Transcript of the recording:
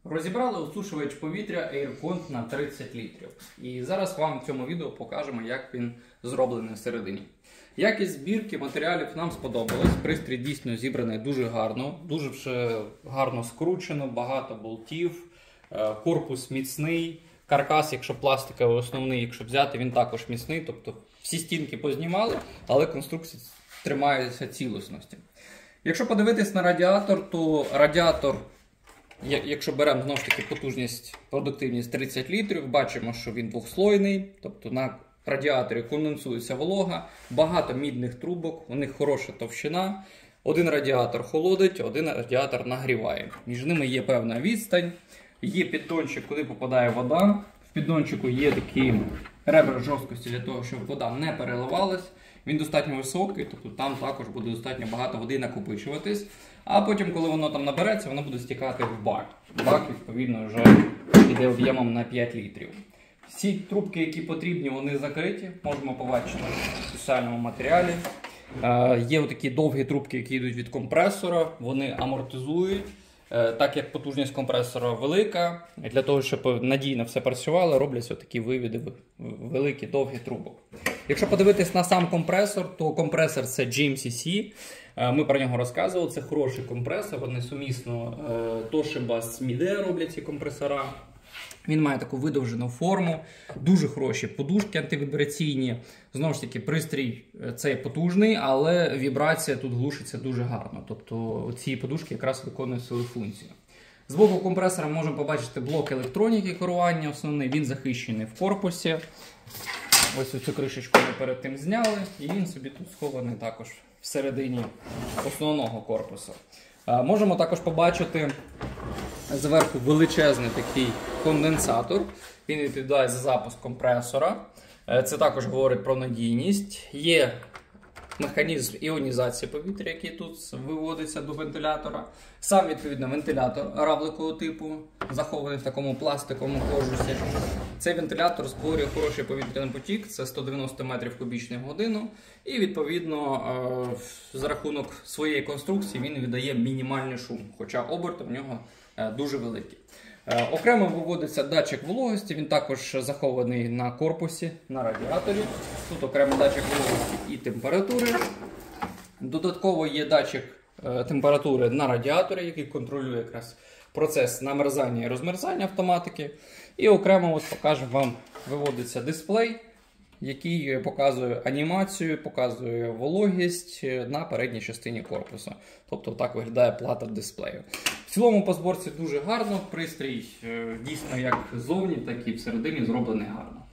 Розібрали осушувач повітря AirCond на 30 літрів. І зараз вам в цьому відео покажемо, як він зроблений всередині. Якість збірки матеріалів нам сподобалась. Пристрій дійсно зібраний дуже гарно. Дуже вже гарно скручено, багато болтів, корпус міцний. Каркас, якщо пластиковий основний, якщо взяти, він також міцний. Тобто всі стінки познімали, але конструкція тримається цілісності. Якщо подивитись на радіатор, то радіатор, якщо беремо знову ж таки потужність, продуктивність 30 літрів, бачимо, що він двохслойний, тобто на радіаторі конденсується волога, багато мідних трубок, у них хороша товщина. Один радіатор холодить, один радіатор нагріває. Між ними є певна відстань, є піддончик, куди попадає вода. В піддончику є такі ребра жорсткості для того, щоб вода не переливалась. Він достатньо високий, тобто там також буде достатньо багато води накопичуватись. А потім, коли воно там набереться, воно буде стікати в бак. Бак, відповідно, вже йде об'ємом на 5 літрів. Всі трубки, які потрібні, вони закриті. Можемо побачити в спеціальному матеріалі. Є такі довгі трубки, які йдуть від компресора. Вони амортизують. Так як потужність компресора велика, для того, щоб надійно все працювало, робляться такі вивіди великі, довгі трубок. Якщо подивитись на сам компресор, то компресор це GMCC. Ми про нього розказували, це хороший компресор, вони сумісно Toshiba з Midea роблять ці компресора. Він має таку видовжену форму, дуже хороші подушки антивібраційні. Знову ж таки, пристрій цей потужний, але вібрація тут глушиться дуже гарно. Тобто ці подушки якраз виконують свою функцію. З боку компресора можемо побачити блок електроніки керування основний, він захищений в корпусі. Ось цю кришечку ми перед тим зняли, і він собі тут схований також всередині основного корпусу. Можемо також побачити зверху величезний такий конденсатор. Він відповідає за запуск компресора. Це також говорить про надійність. Є механізм іонізації повітря, який тут виводиться до вентилятора. Сам, відповідно, вентилятор равликового типу, захований в такому пластиковому кожусі. Цей вентилятор створює хороший повітряний потік, це 190 метрів кубічних в годину. І, відповідно, за рахунок своєї конструкції він видає мінімальний шум, хоча оберти в нього дуже великі. Окремо виводиться датчик вологості, він також захований на корпусі, на радіаторі. Тут окремо датчик вологості і температури. Додатково є датчик температури на радіаторі, який контролює якраз процес намерзання і розмерзання автоматики. І окремо ось покажу вам, виводиться дисплей, який показує анімацію, показує вологість на передній частині корпусу. Тобто так виглядає плата дисплею. В цілому по зборці дуже гарно, пристрій дійсно як ззовні, так і всередині зроблений гарно.